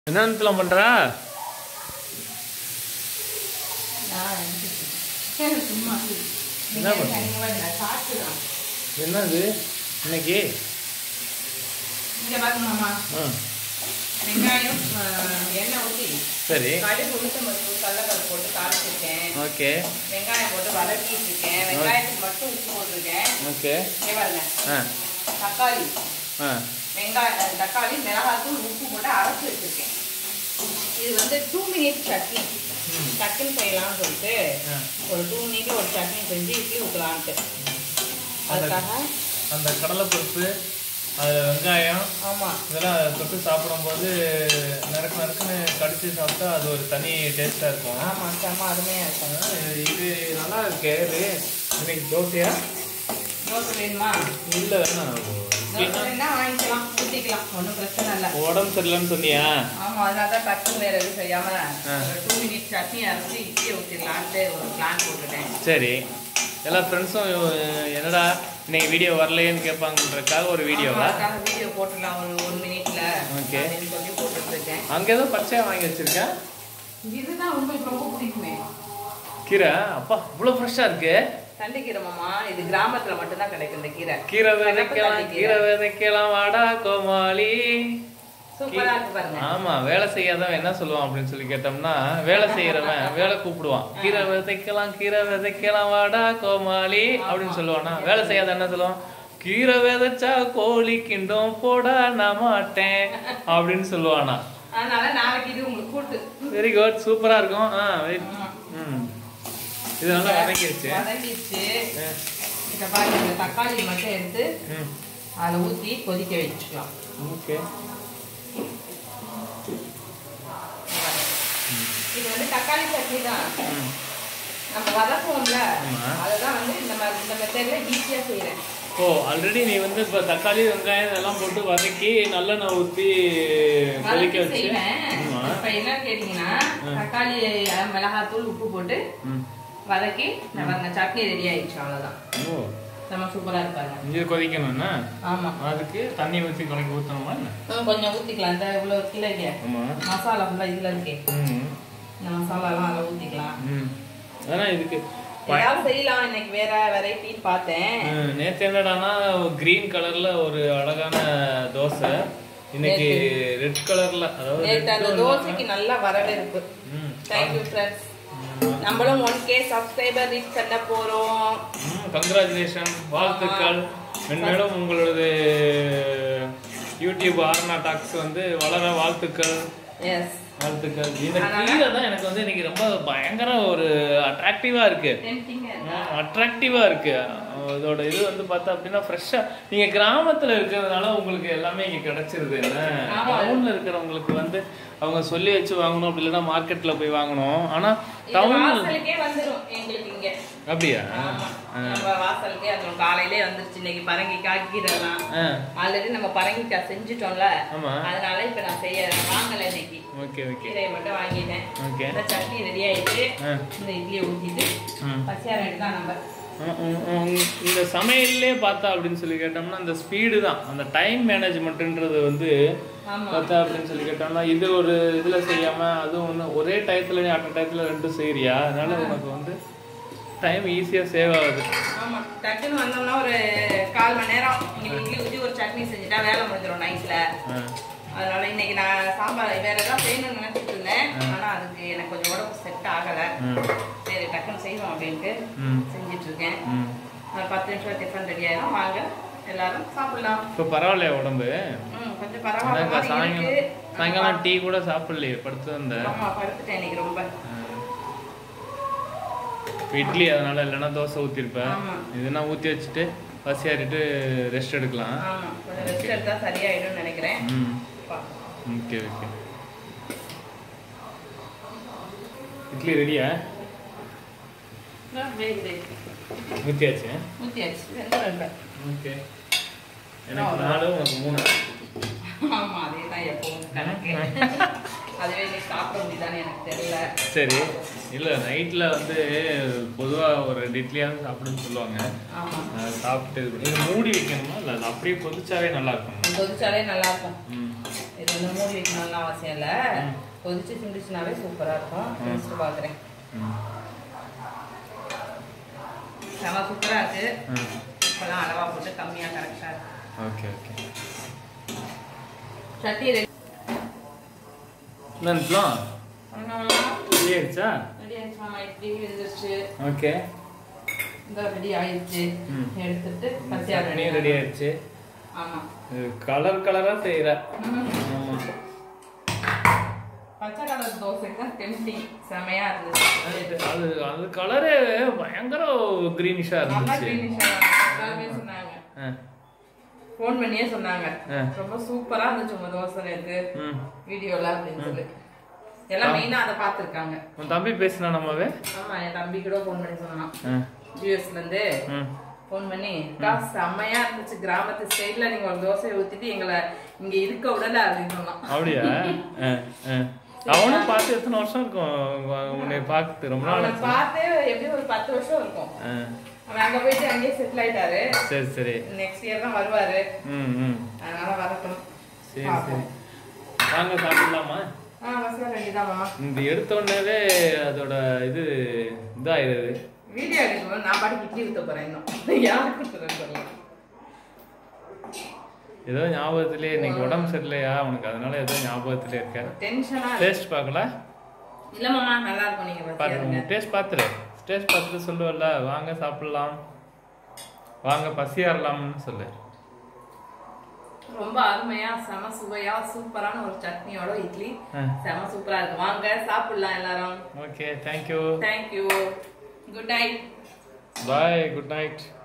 என்னென்னலாம் பண்ணுறா? என்ன பண்ண? என்னது இன்னைக்கு? வெங்காயம் எண்ணெய் ஊற்றி சரி கடுகு உளுத்தம் பருப்பு கடலைப்பருப்பு போட்டு தாளிச்சிருக்கேன். ஓகே. வெங்காயம் போட்டு வதக்கிட்டு இருக்கேன். வெங்காயத்துக்கு மட்டும் உப்பு போட்டிருக்கேன். ஓகே. பாருங்க. தக்காளி வெங்காயம் தக்காளி மிளகாத்தூள் உப்பு போட்டு அரைச்சி வச்சிருக்கேன். இது வந்து 2 மினிட்ஸ் சட்னி. டக்குன்னு செய்யலாம்னு சொல்லிட்டு ஒரு 2 மினிட்ல ஒரு சட்னி செஞ்சு இட்லி ஊற்றலான்ட்டு. அதுக்காக அந்த கடலைப்பருப்பு அது வெங்காயம் இதெல்லாம் தொட்டு சாப்பிடும்போது நறுக்குன்னு கடிச்சு சாப்பிட்டா அது ஒரு தனி டேஸ்ட்டாக இருக்கும். ஆமாம், செம்ம அருமையாக இருக்கும். இது நல்லா இருக்கு. இன்னைக்கு தோசையா? தோசை வேணுமா? இல்லை வேணாம், வாங்கிக்கலாம், ஊற்றிக்கலாம், ஒன்றும் பிரச்சனை இல்லை. உடம்பு சரியில்லைன்னு சொன்னியா? ஆமாம், அதனால தான் டக்குன்னு வேறு எதுவும் செய்யாமல் 2 மினிட்ஸ் சட்னி அரைச்சி இட்லியை ஊற்றிடலான்ட்டு ஒரு பிளான் போட்டுட்டேன். சரி, எல்லா ஃப்ரெண்ட்ஸும் என்னடா இன்னைக்கு வீடியோ வரலையேன்னு கேட்பாங்கன்றதுக்காக ஒரு வீடியோவா? வீடியோ போட்டுடலாம் ஒரு 1 மினிட்ல. ஓகே. சொல்லி போட்டுருக்கேன். அங்கே ஏதோ பச்சையாக வாங்கி வச்சிருக்கா? இதுதான் உங்களுக்கு ரொம்ப பிடிக்குமே கீரை. அப்பா இவ்வளோ ஃப்ரெஷ்ஷாக இருக்கு. தண்டைக்கீரை மாமா, இது கிராமத்துல மட்டும்தான் கிடைக்கும் இந்த கீரை. கீரை விதைக்கலாம் வாடா கோமாளி. சூப்பரா இருக்கு பாருங்க. ஆமா, வேலை செய்யாதவன் என்ன சொல்லுவான் அப்படின்னு சொல்லி கேட்டோம்னா, வேலை செய்யறவன் வேலை கூப்பிடுவான். கீரை விதைக்கலாம் வாடா கோமாளி அப்படின்னு சொல்லுவானா. வேலை செய்யாத என்ன சொல்லுவான்? கீரை விதைச்சா கோழி கிண்டும் போடா நான் மாட்டேன் அப்படின்னு சொல்லுவானா. அதனால நாளைக்கு இது உங்களுக்கு கூட்டு. வெரி குட், சூப்பரா இருக்கும். இது நல்லா வதங்கிடுச்சு. இதை பாருங்க, இந்த தக்காளி மட்டும் எடுத்து அதை ஊற்றி கொதிக்க வச்சுக்கலாம். ஓகே. இது வந்து தக்காளி சட்னி தான். நம்ம வதக்குவோம்ல, அதுதான் வந்து இந்த மெத்தட்ல ஈஸியா செய்யறேன். ஓ, ஆல்ரெடி நீ வந்து இப்போ தக்காளி வெங்காயம் இதெல்லாம் போட்டு வதக்கி நல்லெண்ணெய் ஊற்றி கொதிக்க வச்சு. இப்போ என்ன கேட்டீங்கன்னா, தக்காளி மிளகாத்தூள் உப்பு போட்டு வதக்கி நம்ம சட்னி ரெடி ஆயிடுச்சு, அவ்வளோதான். ஓ, நம்ம சூப்பரா இருப்பாங்க. இது கொதிக்கணும்னா? ஆமா, அதுக்கு தண்ணி ஊற்றி கொதிக்க ஊற்றணுமா? கொஞ்சம் ஊற்றிக்கலாம். இந்த இவ்வளோ கிலோக்கு மசாலா ஃபுல்லாக இதில் இருக்கு. இந்த மசாலாலாம் அதில் ஊற்றிக்கலாம். அதான் இதுக்கு ஏதாவது செய்யலாம். இன்னைக்கு வேற வெரைட்டின்னு பார்த்தேன். நேற்று என்னடானா கிரீன் கலர்ல ஒரு அழகான தோசை, இன்னைக்கு ரெட் கலர்ல. அதாவது அந்த தோசைக்கு நல்ல வரவேற்பு. Thank you friends. நம்மளும் 1K சப்ஸ்கிரைபர் ரீச் பண்ண போறோம். கங்க்ராச்சுலேஷன், வாழ்த்துக்கள். மேலும் உங்களோட யூடியூப் ஆர்னா டாக்ஸ் வந்து வளர வாழ்த்துக்கள். எஸ், வாழ்த்துக்கள். இந்த கீரை தான் எனக்கு வந்து இன்னைக்கு ரொம்ப பயங்கர ஒரு அட்ராக்டிவா இருக்கு. அட்ராக்டிவா இருக்கு. இதோட இது வந்து பார்த்தா அப்படின்னா ஃப்ரெஷ்ஷா. நீங்க கிராமத்துல இருக்கிறதுனால உங்களுக்கு எல்லாமே இங்க கிடைச்சிருது. என்ன டவுன்ல இருக்கிறவங்களுக்கு வந்து அவங்க சொல்லி வச்சு வாங்கணும், அப்படி இல்லைன்னா மார்க்கெட்ல போய் வாங்கணும். ஆனா வாசலுக்கே வந்துரும் எங்களுக்கு இங்க. அப்படியா? நம்ம வாசலுக்கே வந்துரும். காலையிலே வந்துருச்சு. இன்னைக்கு பரங்கிக்காய் கீரைலாம் ஆல்ரெடி நம்ம பரங்கிக்காய் செஞ்சுட்டோம்ல, அதனால இப்ப நான் செய்ய வாங்கல இன்னைக்கு. Okay okay. கீரையை மட்டும் வாங்கிட்டேன். ஓகே. இந்த சட்னி ரெடி ஆயிடுச்சு. இந்த இட்லியை ஊத்திட்டு பச்சையாரம் எடுத்தான் நம்ம. இந்த சமையல்லே பார்த்தா அப்படின்னு சொல்லி கேட்டோம்னா அந்த ஸ்பீடு தான், அந்த டைம் மேனேஜ்மெண்ட்ன்றது வந்து பார்த்தா அப்படின்னு சொல்லி கேட்டோம்னா, இது ஒரு இதில் செய்யாமல் அதுவும் ஒன்று ஒரே டயத்தில் நீ அடுத்த டயத்தில் 2 செய்கிறியா, அதனால உனக்கு வந்து டைம் ஈஸியாக சேவ் ஆகுது. ஆமாம், டக்குன்னு வந்தோம்னா ஒரு 1/4 மணி நேரம் இங்கே இட்லி ஊற்றி ஒரு சட்னி செஞ்சுட்டா வேலை முடிஞ்சிடும் நைட்டில். அதனால இன்னைக்கு நான் சாம்பார் வேற ஏதாவது செய்யணும்னு நினைச்சிட்டு இருந்தேன். ஆனால் அதுக்கு எனக்கு கொஞ்சம் உடம்பு செட் ஆகலை. சரி, டக்குன்னு செய்வோம் அப்படின்ட்டு செஞ்சிட்டு இருக்கேன். 10 நிமிஷம் டிஃபன் ரெடி ஆயிடும். வாங்க எல்லாரும் சாப்பிடலாம். இப்போ பரவாயில்லையா உடம்பு? கொஞ்சம் பரவாயில்ல. சாயங்காலம் டீ கூட சாப்பிடலையே, படுத்து வந்த? ஆமாம், படுத்துட்டேன் இன்னைக்கு ரொம்ப. இட்லி அதனால, இல்லைன்னா தோசை ஊற்றிருப்பேன். இதுனா ஊற்றி வச்சுட்டு பசியாரிட்டு ரெஸ்ட் எடுக்கலாம். ஆமாம், கொஞ்சம் ரெஸ்ட் எடுத்தா சரியாயிடும்னு நினைக்கிறேன். Okay okay. இட்லி ரெடியா? ஊற்றியாச்சு. ஓகே. எனக்கு 4, உனக்கு 3. ஆமாம், அதே தான் எப்பவும் கணக்கு. அதுவே நீ சாப்பிட முடியுதானே எனக்கு தெரியல. சரி, இல்லை நைட்டில் வந்து பொதுவாக ஒரு 2 இட்லியாவது சாப்பிடுன்னு சொல்லுவாங்க. சாப்பிட்டு இது மூடி வைக்கணுமா இல்லை அப்படியே கொதிச்சாவே நல்லா இருக்கும்? கொதிச்சாலே நல்லா இருக்கும். இது இன்னும் மூடி வைக்கணும்னு அவசியம் இல்லை. கொதிச்சு சிந்துச்சுனாவே சூப்பராக இருக்கும். டேஸ்ட் பார்க்குறேன். செம சூப்பராக இருக்கு. இப்போலாம் அளவாக போட்டு கம்மியாக கரெக்டாக இருக்கு. Okay okay. சட்டி ரெடி நன்லாம் ரெடி ஆயிடுச்சா? ரெடி ஆயிடுச்சு மாமா. இட்லி வெந்துருச்சு. ஓகே. இந்த ரெடி ஆயிடுச்சு. எடுத்துட்டு பச்சையா ரெடி ஆயிடுச்சு. ஆமா. கலர் கலரா செய்யற. ஆமா. பச்சை கலர் தோசைக்கு டெம்ப்டிங் செமையா இருந்துச்சு. அது கலரே பயங்கர கிரீனிஷா இருந்துச்சு. கிரீனிஷா எல்லாமே சொன்னாங்க. ஃபோன் பண்ணியே சொன்னாங்க. ரொம்ப சூப்பரா இருந்துச்சு உங்க தோசை நேத்து வீடியோல அப்படின்னு சொல்லி. எல்லாம் மெயினா அதை பார்த்திருக்காங்க. உன் தம்பி பேசினா நம்மவே? ஆமா, என் தம்பி கூட ஃபோன் பண்ணி சொன்னான். யூஎஸ்ல இருந்து ஃபோன் பண்ணி செம்மையா இருந்துச்சு, கிராமத்து ஸ்டைல்ல நீங்க ஒரு தோசையை ஊத்திட்டு எங்களை இங்க இருக்க விடல அப்படின்னு சொன்னான். அப்படியா? அவனும் பார்த்து எத்தனை வருஷம் இருக்கும் உன்னை பார்த்து? ரொம்ப நாள் பார்த்து எப்படியும் ஒரு 10 வருஷம் இருக்கும். அவன் அங்க போயிட்டு அங்கேயே செட்டில் ஆயிட்டாரு. சரி சரி. நெக்ஸ்ட் இயர் தான் வருவாரு. அதனால வரட்டும். சரி சரி. வாங்க சாப்பிடலாமா? வசதியா ரெடிதான் மாமா. இந்த எடுத்த உடனே அதோட இது இதாயிருது. வீடியோ எடுக்கணும். நான் பாட்டுக்கு இட்லி ஊத்த போறேன். இன்னும் யாருக்கு சொல்லலாம். ஏதோ ஞாபகத்திலே இன்னைக்கு உடம்பு சரியில்லையா உனக்கு, அதனால ஏதோ ஞாபகத்திலே இருக்க. டென்ஷனா. டேஸ்ட் பார்க்கல? இல்ல மாமா, நல்லா இருக்கும். நீங்க பாருங்க. டேஸ்ட் பார்த்துரு. டேஸ்ட் பார்த்துட்டு சொல்லுவல்ல, வாங்க சாப்பிடலாம், வாங்க பசியாரலாம்னு சொல்லு. ரொம்ப அருமையா செம சுவையா சூப்பரான ஒரு சட்னியோட இட்லி செம சூப்பரா இருக்கு. வாங்க சாப்பிடலாம் எல்லாரும். Okay, thank you. Thank you. Good night. Bye. Good night.